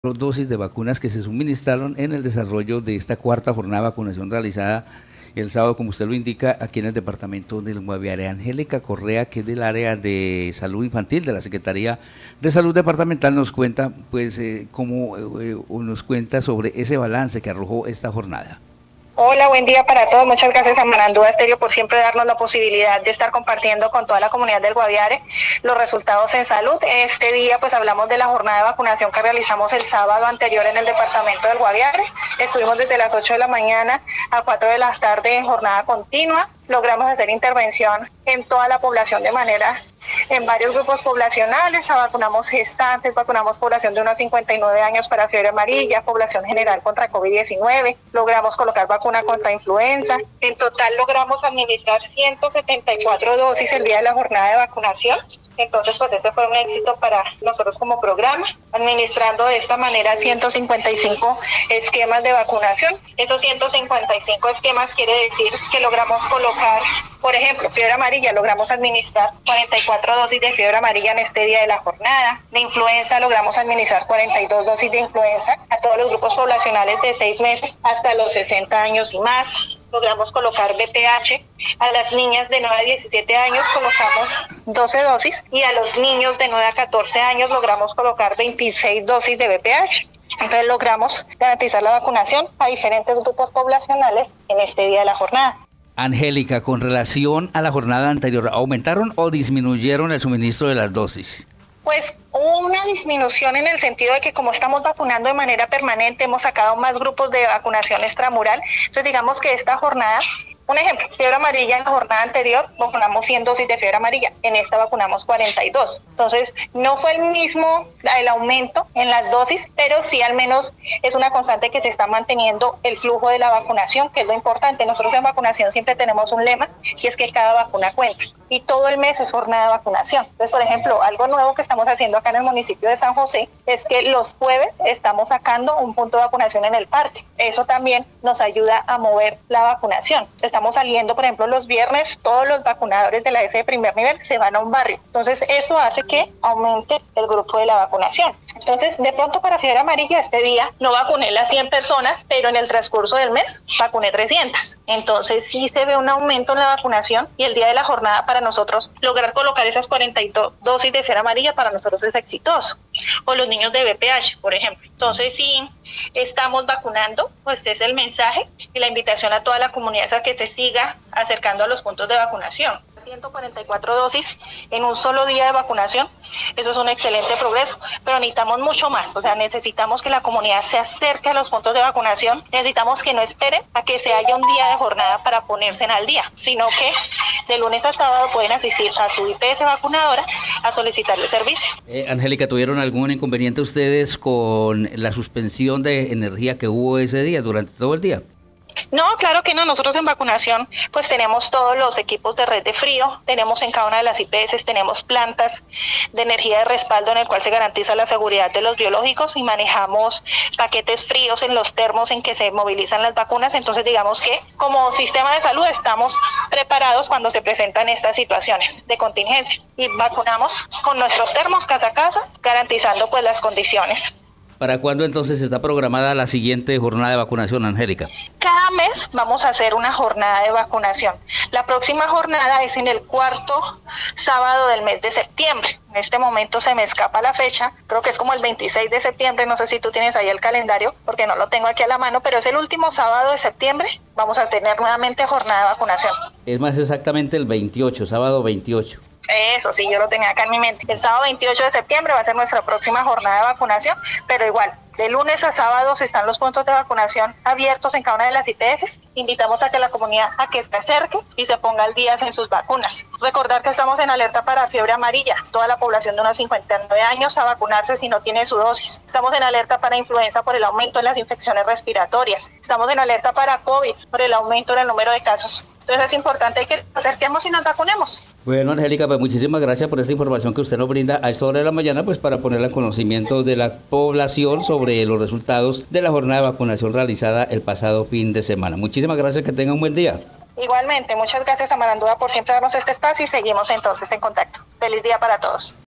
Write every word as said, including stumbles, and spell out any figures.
Dosis de vacunas que se suministraron en el desarrollo de esta cuarta jornada de vacunación realizada el sábado, como usted lo indica, aquí en el departamento del Guaviare. Angélica Correa, que es del área de salud infantil de la Secretaría de Salud Departamental, nos cuenta, pues, eh, cómo eh, nos cuenta sobre ese balance que arrojó esta jornada. Hola, buen día para todos. Muchas gracias a Marandúa Estéreo por siempre darnos la posibilidad de estar compartiendo con toda la comunidad del Guaviare los resultados en salud. Este día pues hablamos de la jornada de vacunación que realizamos el sábado anterior en el departamento del Guaviare. Estuvimos desde las ocho de la mañana a cuatro de la tarde en jornada continua. Logramos hacer intervención en toda la población de manera, en varios grupos poblacionales. Vacunamos gestantes, vacunamos población de unos cincuenta y nueve años para fiebre amarilla, población general contra COVID diecinueve, logramos colocar vacuna contra influenza. En total logramos administrar ciento setenta y cuatro dosis el día de la jornada de vacunación. Entonces pues este fue un éxito para nosotros como programa, administrando de esta manera ciento cincuenta y cinco esquemas de vacunación. Esos ciento cincuenta y cinco esquemas quiere decir que logramos colocar, por ejemplo, fiebre amarilla, logramos administrar cuarenta y cuatro dosis de fiebre amarilla en este día de la jornada. De influenza logramos administrar cuarenta y dos dosis de influenza a todos los grupos poblacionales de seis meses hasta los sesenta años y más. Logramos colocar B P H a las niñas de nueve a diecisiete años, colocamos doce dosis, y a los niños de nueve a catorce años logramos colocar veintiséis dosis de B P H. Entonces logramos garantizar la vacunación a diferentes grupos poblacionales en este día de la jornada. Angélica, con relación a la jornada anterior, ¿aumentaron o disminuyeron el suministro de las dosis? Pues hubo una disminución en el sentido de que como estamos vacunando de manera permanente, hemos sacado más grupos de vacunación extramural. Entonces digamos que esta jornada, un ejemplo, fiebre amarilla, en la jornada anterior vacunamos cien dosis de fiebre amarilla, en esta vacunamos cuarenta y dos. Entonces no fue el mismo el aumento en las dosis, pero sí al menos es una constante que se está manteniendo el flujo de la vacunación, que es lo importante. Nosotros en vacunación siempre tenemos un lema, y es que cada vacuna cuenta, y todo el mes es jornada de vacunación. Entonces, por ejemplo, algo nuevo que estamos haciendo acá en el municipio de San José es que los jueves estamos sacando un punto de vacunación en el parque. Eso también nos ayuda a mover la vacunación. Estamos saliendo, por ejemplo, los viernes, todos los vacunadores de la S de primer nivel se van a un barrio. Entonces, eso hace que aumente el grupo de la vacunación. Entonces, de pronto para fiebre amarilla este día no vacuné las cien personas, pero en el transcurso del mes vacuné trescientas. Entonces, sí se ve un aumento en la vacunación, y el día de la jornada para nosotros lograr colocar esas cuarenta y dos dosis de fiebre amarilla para nosotros es exitoso. O los niños de B P H, por ejemplo. Entonces, sí estamos vacunando, pues es el mensaje y la invitación a toda la comunidad a que se siga acercando a los puntos de vacunación. ciento cuarenta y cuatro dosis en un solo día de vacunación, eso es un excelente progreso, pero necesitamos mucho más. O sea, necesitamos que la comunidad se acerque a los puntos de vacunación, necesitamos que no esperen a que se haya un día de jornada para ponerse en al día, sino que de lunes a sábado pueden asistir a su I P S vacunadora a solicitar el servicio. Eh, Angélica, ¿tuvieron algún inconveniente ustedes con la suspensión de energía que hubo ese día, durante todo el día? No, claro que no. Nosotros en vacunación pues tenemos todos los equipos de red de frío, tenemos en cada una de las I P S, tenemos plantas de energía de respaldo en el cual se garantiza la seguridad de los biológicos, y manejamos paquetes fríos en los termos en que se movilizan las vacunas. Entonces digamos que como sistema de salud estamos preparados cuando se presentan estas situaciones de contingencia, y vacunamos con nuestros termos casa a casa, garantizando pues las condiciones. ¿Para cuándo entonces está programada la siguiente jornada de vacunación, Angélica? Cada mes vamos a hacer una jornada de vacunación. La próxima jornada es en el cuarto sábado del mes de septiembre. En este momento se me escapa la fecha, creo que es como el veintiséis de septiembre, no sé si tú tienes ahí el calendario, porque no lo tengo aquí a la mano, pero es el último sábado de septiembre, vamos a tener nuevamente jornada de vacunación. Es más exactamente el veintiocho, sábado veintiocho. Eso sí, yo lo tenía acá en mi mente. El sábado veintiocho de septiembre va a ser nuestra próxima jornada de vacunación, pero igual, de lunes a sábados están los puntos de vacunación abiertos en cada una de las I P S. Invitamos a que la comunidad a que se acerque y se ponga al día en sus vacunas. Recordar que estamos en alerta para fiebre amarilla, toda la población de unos cincuenta y nueve años a vacunarse si no tiene su dosis. Estamos en alerta para influenza por el aumento en las infecciones respiratorias. Estamos en alerta para COVID por el aumento en el número de casos. Entonces es importante que nos acerquemos y nos vacunemos. Bueno, Angélica, pues muchísimas gracias por esta información que usted nos brinda a esta hora de la mañana, pues para ponerla en conocimiento de la población sobre los resultados de la jornada de vacunación realizada el pasado fin de semana. Muchísimas gracias, que tenga un buen día. Igualmente, muchas gracias a Marandúa por siempre darnos este espacio, y seguimos entonces en contacto. Feliz día para todos.